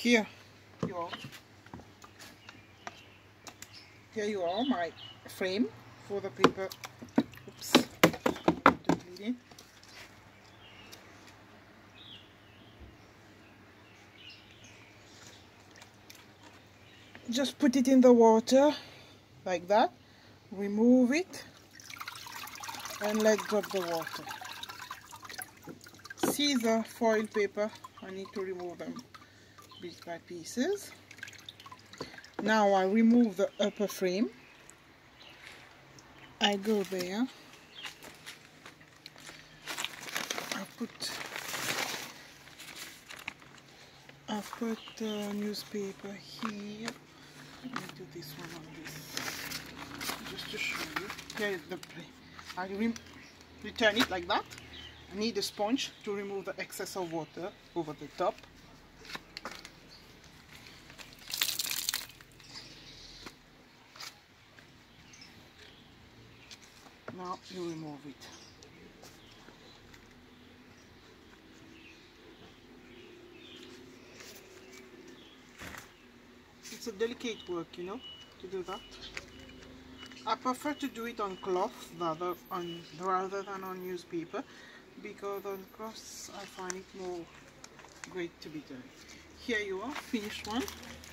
Here you are. Here you are, my frame for the paper. Oops. Bleeding. Just put it in the water like that. Remove it and let drop the water. See the foil paper? I need to remove them piece by pieces. Now I remove the upper frame. I go there. I put the newspaper here. Let me do this one on this, just to show you. Here is the frame. I return it like that. I need a sponge to remove the excess of water over the top. Now you remove it. It's a delicate work, you know, to do that. I prefer to do it on cloth rather than on newspaper, because on cloth I find it more great to be done. Here you are, finished one.